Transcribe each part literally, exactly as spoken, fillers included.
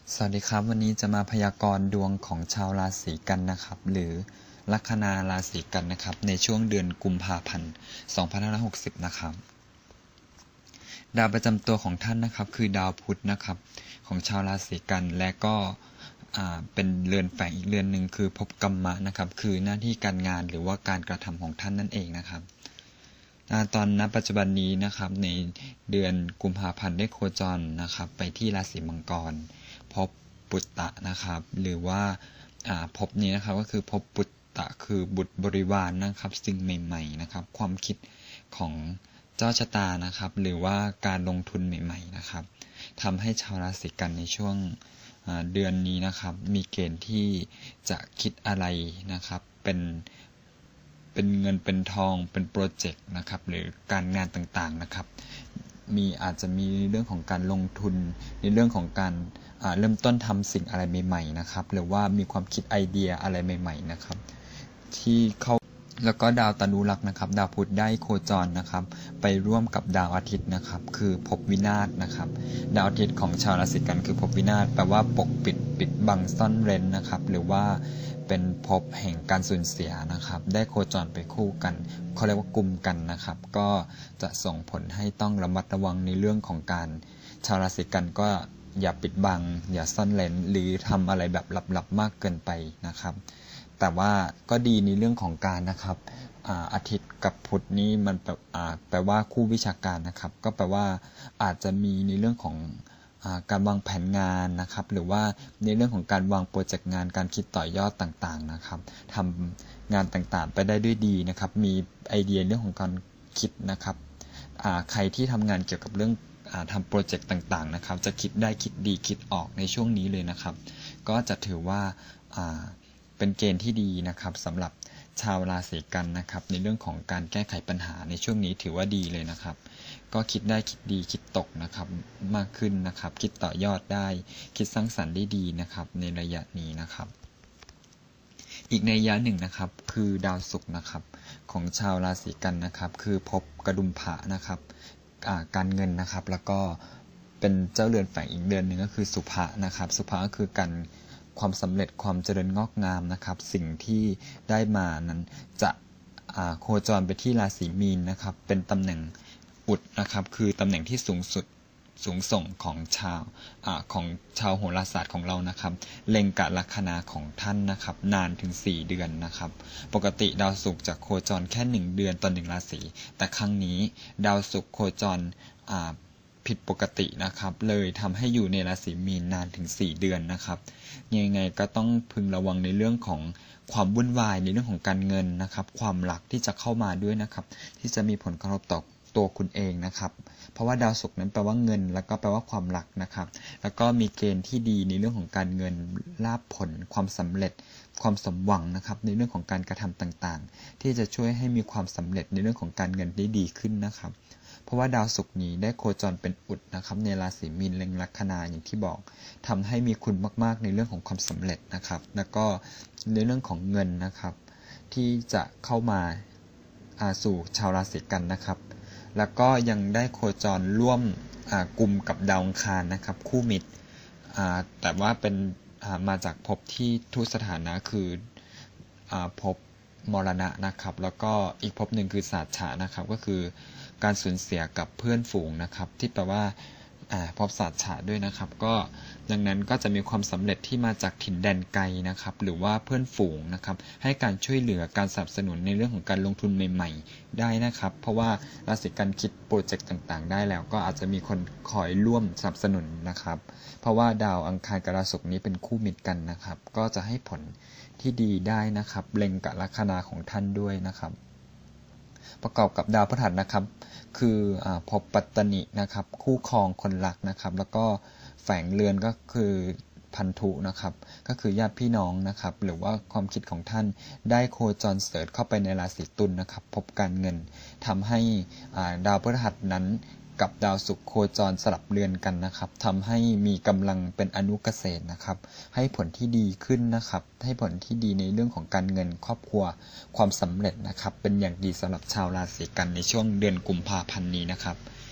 สวัสดีครับวันนี้จะมาพยากรณ์ดวงของชาวราศีกันนะครับหรือลัคนาราศีกันนะครับในช่วงเดือนกุมภาพันธ์สองพันห้าร้อยหกสิบนะครับดาวประจำตัวของท่านนะครับคือดาวพุธนะครับของชาวราศีกันและก็เป็นเรือนแฝงอีกเรือนหนึ่งคือภพกัมมะนะครับคือหน้าที่การงานหรือว่าการกระทำของท่านนั่นเองนะครับตอนณปัจจุบันนี้นะครับในเดือนกุมภาพันธ์ได้โคจรนะครับไปที่ราศีมังกรพบปุตตะนะครับหรือว่าภพนี้นะครับก็คือภพปุตตะคือบุตรบริวารนะครับสิ่งใหม่ๆนะครับความคิดของเจ้าชะตานะครับหรือว่าการลงทุนใหม่ๆนะครับทำให้ชาวราศีกันในช่วงเดือนนี้นะครับมีเกณฑ์ที่จะคิดอะไรนะครับเป็นเป็นเงินเป็นทองเป็นโปรเจกต์นะครับหรือการงานต่างๆนะครับมีอาจจะมีเรื่องของการลงทุนในเรื่องของการเริ่มต้นทำสิ่งอะไรใหม่ๆนะครับหรือว่ามีความคิดไอเดียอะไรใหม่ๆนะครับที่เข้าแล้วก็ดาวตนุรักษ์นะครับดาวพุธได้โคจรนะครับไปร่วมกับดาวอาทิตย์นะครับคือภพวินาศนะครับดาวอาทิตย์ของชาวราศีกันคือภพวินาศแปลว่าปกปิดปิดบังซ่อนเร้นนะครับหรือว่าเป็นภพแห่งการสูญเสียนะครับได้โคจรไปคู่กันเขาเรียกว่ากุมกันนะครับก็จะส่งผลให้ต้องระมัดระวังในเรื่องของการชาวราศีกันก็อย่าปิดบังอย่าซ่อนเร้นหรือทำอะไรแบบลับๆมากเกินไปนะครับแต่ว่าก็ดีในเรื่องของการนะครับอาทิตย์กับพุธนี้มันแปลแปลว่าคู่วิชาการนะครับก็แปลว่าอาจจะมีในเรื่องของการวางแผนงานนะครับหรือว่าในเรื่องของการวางโปรเจกต์งานการคิดต่อยอดต่างๆนะครับทำงานต่างๆไปได้ด้วยดีนะครับมีไอเดียเรื่องของการคิดนะครับใครที่ทำงานเกี่ยวกับเรื่องทำโปรเจกต์ต่างๆนะครับจะคิดได้คิดดีคิดออกในช่วงนี้เลยนะครับก็จะถือว่าเป็นเกณฑ์ที่ดีนะครับสำหรับชาวราศีกันนะครับในเรื่องของการแก้ไขปัญหาในช่วงนี้ถือว่าดีเลยนะครับก็คิดได้คิดดีคิดตกนะครับมากขึ้นนะครับคิดต่อยอดได้คิดสร้างสรรค์ได้ดีนะครับในระยะนี้นะครับอีกในระยะหนึ่งนะครับคือดาวศุกร์นะครับของชาวราศีกันนะครับคือภพกระดุมพระนะครับการเงินนะครับแล้วก็เป็นเจ้าเรือนแฝงอีกเดือนหนึ่งก็คือสุภะนะครับสุภะก็คือการความสำเร็จความเจริญงอกงามนะครับสิ่งที่ได้มานั้นจะโคจรไปที่ราศีมีนนะครับเป็นตำแหน่งอุดนะครับคือตำแหน่งที่สูงสุดสูงส่งของชาวอของชาวโหราศาสตร์ของเรานะครับเล็งกับลัคนาของท่านนะครับนานถึงสี่เดือนนะครับปกติดาวศุกร์จะโคจรแค่หนึ่งเดือนต่อหนึ่งราศีแต่ครั้งนี้ดาวศุกร์โคจรผิดปกตินะครับเลยทำให้อยู่ในราศีมีนนานถึงสี่เดือนนะครับยังไงก็ต้องพึงระวังในเรื่องของความวุ่นวายในเรื่องของการเงินนะครับความรักที่จะเข้ามาด้วยนะครับที่จะมีผลกระทบต่อตัวคุณเองนะครับเพราะว่าดาวศุกร์นั้นแปลว่าเงินแล้วก็แปลว่าความรักนะครับแล้วก็มีเกณฑ์ที่ดีในเรื่องของการเงินลาภผลความสำเร็จความสมหวังนะครับในเรื่องของการกระทำต่างๆที่จะช่วยให้มีความสำเร็จในเรื่องของการเงินได้ดีขึ้นนะครับเพราะว่าดาวศุกร์นี้ได้โคจรเป็นอุดนะครับในราศีมีนเล็งลัคนาอย่างที่บอกทำให้มีคุณมากๆในเรื่องของความสำเร็จนะครับแล้วก็ในเรื่องของเงินนะครับที่จะเข้ามาสู่ชาวราศีกันนะครับแล้วก็ยังได้โคจรร่วมกลุ่มกับดาวอังคารนะครับคู่มิตรแต่ว่าเป็นมาจากภพที่ทุสถานะคือภพมรณะนะครับแล้วก็อีกภพหนึ่งคือศาสฉะนะครับก็คือการสูญเสียกับเพื่อนฝูงนะครับที่แปลว่าภพศาสฉะด้วยนะครับก็ดังนั้นก็จะมีความสำเร็จที่มาจากถิ่นแดนไกลนะครับหรือว่าเพื่อนฝูงนะครับให้การช่วยเหลือการสนับสนุนในเรื่องของการลงทุนใหม่ๆได้นะครับเพราะว่าราศีกันคิดโปรเจกต์ต่างๆได้แล้วก็อาจจะมีคนคอยร่วมสนับสนุนนะครับเพราะว่าดาวอังคารกับดาวศุกร์นี้เป็นคู่มิตรกันนะครับก็จะให้ผลที่ดีได้นะครับเล็งกับลัคนาของท่านด้วยนะครับประกอบกับดาวพฤหัสนะครับคือภพปัตตนินะครับคู่ครองคนรักนะครับแล้วก็แฝงเรือนก็คือพันธุนะครับก็คือญาติพี่น้องนะครับหรือว่าความคิดของท่านได้โคจรเสริฐเข้าไปในราศีตุลนะครับพบการเงินทำให้ดาวพฤหัสนั้นกับดาวศุกร์โคจรสลับเรือนกันนะครับทำให้มีกำลังเป็นอนุเกษตรนะครับให้ผลที่ดีขึ้นนะครับให้ผลที่ดีในเรื่องของการเงินครอบครัวความสำเร็จนะครับเป็นอย่างดีสำหรับชาวราศีกันในช่วงเดือนกุมภาพันธ์นี้นะครับ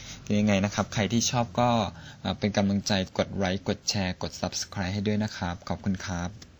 ยังไงนะครับใครที่ชอบก็เป็นกำลังใจกดไลค์กดแชร์กด ซับสไครบ์ ให้ด้วยนะครับขอบคุณครับ